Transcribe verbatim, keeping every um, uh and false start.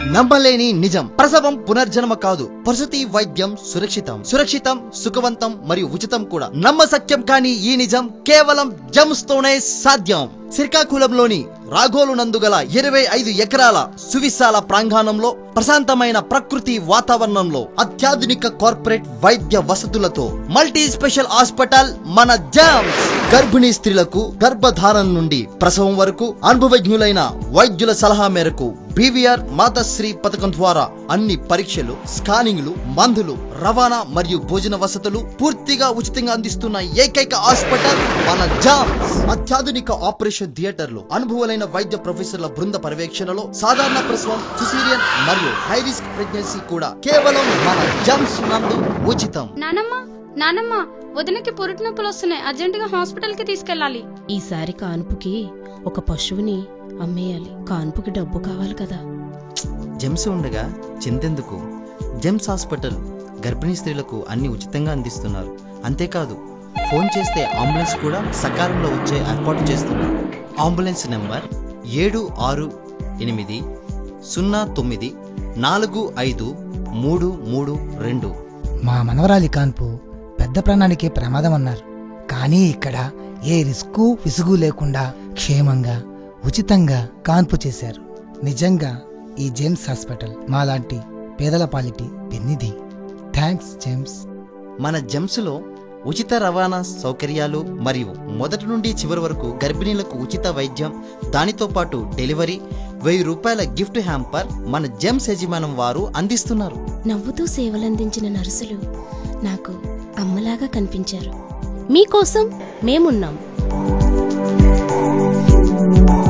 నమ్మలేని నిజం. ప్రసవం పునర్జన్మ కాదు, ప్రసూతి వైద్యం సురక్షితం, సురక్షితం, సుఖవంతం మరియు ఉచితం కూడా. నమ్మసక్యం కాని ఈ నిజం కేవలం జెమ్స్ తోనే సాధ్యం. శ్రీకాకుళంలోని రాఘోలు నందుగల ఇరవై ఐదు ఎకరాల సువిశాల ప్రాంగణంలో ప్రశాంతమైన ప్రకృతి వాతావరణంలో అత్యాధునిక కార్పొరేట్ వైద్య వసతులతో మల్టీ స్పెషల్ హాస్పిటల్ మన జెమ్స్. గర్భిణీ స్త్రీలకు గర్భధారణ నుండి ప్రసవం వరకు అనుభవజ్ఞులైన వైద్యుల సలహా మేరకు బీవీఆర్ మాతశ్రీ పథకం ద్వారా అన్ని పరీక్షలు, స్కానింగ్లు, మందులు, రవాణా మరియు భోజన వసతులు పూర్తిగా ఉచితంగా అందిస్తున్న ఏకైక హాస్పిటల్ మన జెమ్స్. అత్యాధునిక ఆపరేషన్ థియేటర్లు, అనుభవమైన వైద్య ప్రొఫెసర్ల బృంద పర్యవేక్షణలో సాధారణ ప్రసవం, సిజేరియన్ మరియు హై రిస్క్ ప్రెగ్నెన్సీ కూడా కేవలం మన జెమ్స్ నందు ఉచితం. నానమ్మ నానమ్మ వదినకి పురుటి నొప్పులు వస్తున్నాయి, అర్జెంట్ గా హాస్పిటల్ కి తీసుకెళ్లాలి. ఈసారి కాన్పుకి ఒక పశువుని అమ్మేయాలి. కాన్పుకి డబ్బు కావాలి కదా. జెమ్స్ ఉండగా చింతెందుకు? జెమ్స్ హాస్పిటల్ గర్భిణీ స్త్రీలకు అన్ని ఉచితంగా అందిస్తున్నారు. అంతేకాదు, ఫోన్ చేస్తే అంబులెన్స్ కూడా సకాలంలో వచ్చే ఏర్పాటు చేస్తున్నారు. అంబులెన్స్ నెంబర్ ఏడు ఆరు ఎనిమిది సున్నా తొమ్మిది నాలుగు ఐదు మూడు మూడు రెండు. మా మనవరాలి కాన్పు పెద్ద ప్రాణానికే ప్రమాదం అన్నారు, కానీ ఇక్కడ ఏ రిస్కు విసుగు లేకుండా క్షేమంగా ఉచితంగా కాన్పు చేశారు. నిజంగా ఈ జెమ్స్ హాస్పిటల్ మాలాంటి పేదల పాలిటి పెన్నిధి. Thanks GEMS. మన జెమ్స్ లో ఉచిత రవాణా సౌకర్యాలు మరియు మొదటి నుండి చివరి వరకు గర్భిణీలకు ఉచిత వైద్యం, దానితో పాటు డెలివరీ, వెయ్యి రూపాయల గిఫ్ట్ హ్యాంపర్ మన జెమ్స్ యజమానం వారు అందిస్తున్నారు. నవ్వుతూ సేవలందించిన నర్సులు నాకు అమ్మలాగా కనిపించారు. మీకోసం మేమున్నాం.